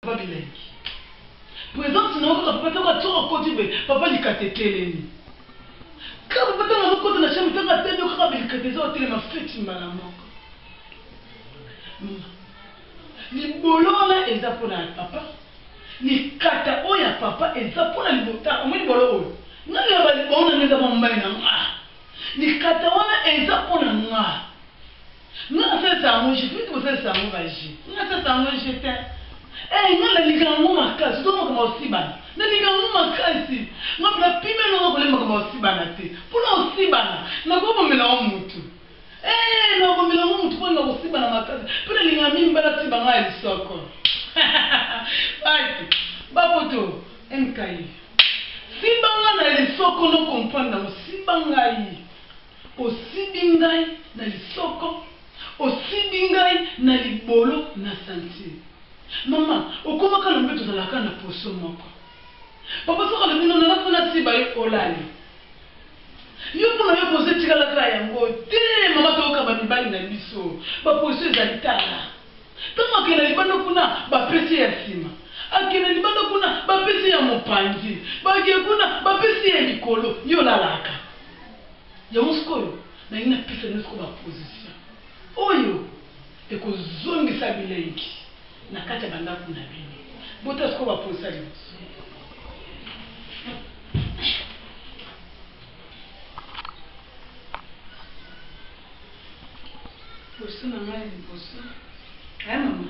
papa bilengi présence na papa toko toko koti be papa likateteleni ka papa tanga koti na chambre tanga tende ka bilikateza hôtel ma fête mbala moko ni bolona eza pona papa ni kata oya papa eza pona libota omoni bolo oyo nani ya bali bona neza mambali na nga ni kata wana eza pona nga nga sasa mo je fais tout ça mo baji nga sasa mo j'étais nga la ligango makasi to mo kama osibana na ligango makasi nga na pime no ko lemba kama osibana te pona osibana na ko bomela o mutu na ko bomela o mutu pona osibana makasi pona lingami mbala tiba nga lisoko ati bapoto enkai sibanga na lisoko no comprendre na sibanga yi osibingai na lisoko osibingai na libolo na santi mama okomaka na mbeto zalaka na poso moko papa soka le bino na fona siba yo olali yo pona yo pose tikalaka yango te mama toka ba mibali na biso ba poso ezali tala tama ke na libando kuna ba pesi ya sima akena libando kuna ba pesi ya mopanzi ba ke kuna ba pesi ya likolo yo lalaka ya muskoyo na ina pesa nusko ba position oyo ekozongisa bilengi na kati ya bandako na bino bota siko ba posa liboso posa na ngai liboso mama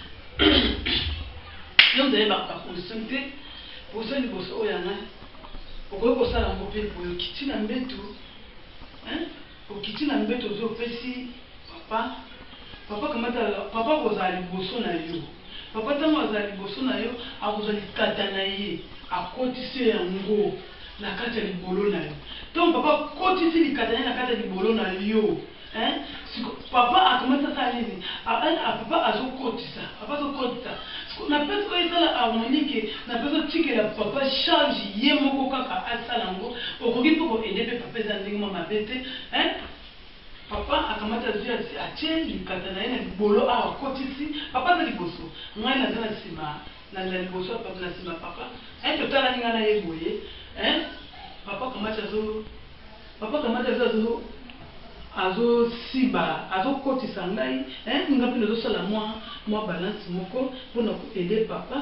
yo nzali baposition te posa liboso oyo ya ngai okoki kosala yango mpe boye okiti na mbeto okiti na mbeto ozopesi papa kamata papa kozala liboso na yo papa ntango azala liboso na yo akozwa likata na ye akotisi yango na kati ya libolo na yo ntango papa akotisi likata na ye na kati ya libolo na yo papa akomata sala nini papa azokotisa na pesi oyo esala harmonike na pesi otikela papa charge ye moko kaka asala yango okoki mpe koede mpe papa eza ndenge mwa mabe te papa akamata zwi atie likata na ye na libolo awa akotisi papa aza liboso ngai naza na nsima na liboso na nsima papa totalani ngai na ye boye papa akamata azosiba azokotisa ngai nga mpe nazosala mwa balance moko mpona koede papa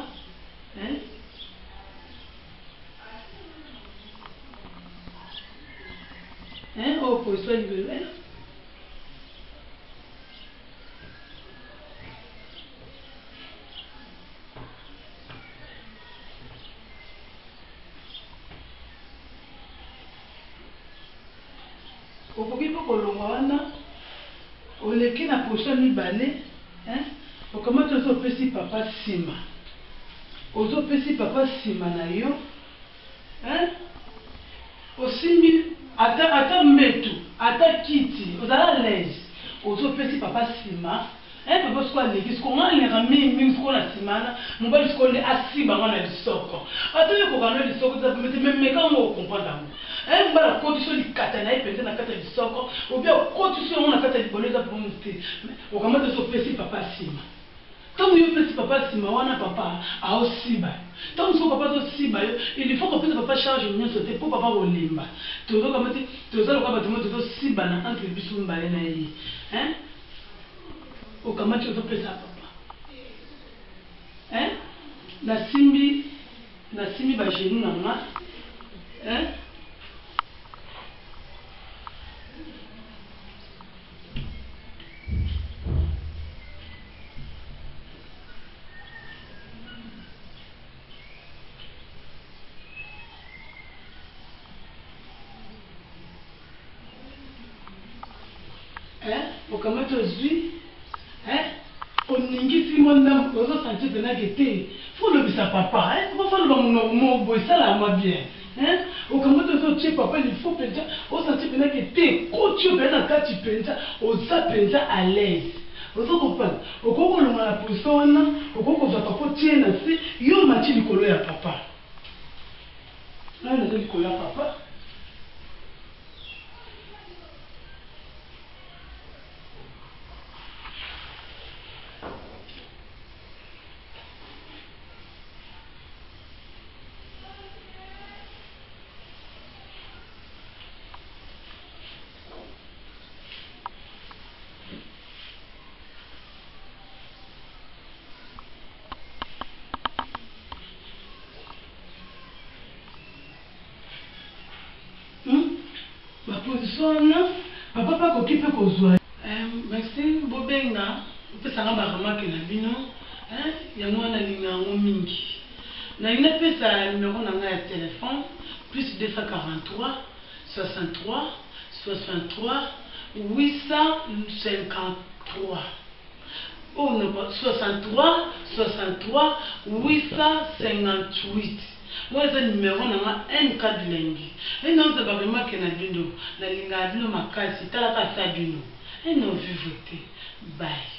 oyo position libelo okoki mpo kolonga wana oleki na position mibale okamata ozopesi papa nsima ozopesi papa nsima na yo osimbi ata mbetu ata kiti ozala lese ozopesi papa nsima papa siko aleki siko nga alingaka mingi siko na nsima wana mobali siko nde asiba nga na lisoko ata yokokana yo lisoko te memeka ngo okomprendre yango mobali akotisi yo likata na ye mpenza na kati ya lisoko obi akotisi yango na kati ya libolo eza bongo te okamata ozopesi papa nsima ntango yo opesi papa nsima wana papa aosiba ntango siko papa azosiba yo il faut kopesa papa charge nyonso te mpo papa kolemba tozokamati tozaloka bato mo tozosibana entre biso mbale na ye okamati ozopesa papa nasimbi bagenu na nga okamati ozwi oningisi mwana ozosanti penake te fo lobisa papa fo loba mobo esalama bien okamata ozotie papa ilfo mpenza osanti penake te koti yo mpenza na kati mpenza oza mpenza à l'aise ozokomprendre okoki kolonga na position wana okoki kozwa papa otie na se yo mati likolo ya papa ngai naza likolo ya papa disposition papa pas occupé kozwa merci bobenga pesa nga ba remarque na bino yango wana linga ngo mingi na ina pesa numéro na nga ya téléphone plus 243 63 63 853 oh non 63 63 858. Moi, c'est le numéro, on a un cas de lundi. Et non, c'est pas vraiment qu'il y a du nom. La ligne a du nom, ma case, c'est à la case du nom. Et non, vu voter. Bye.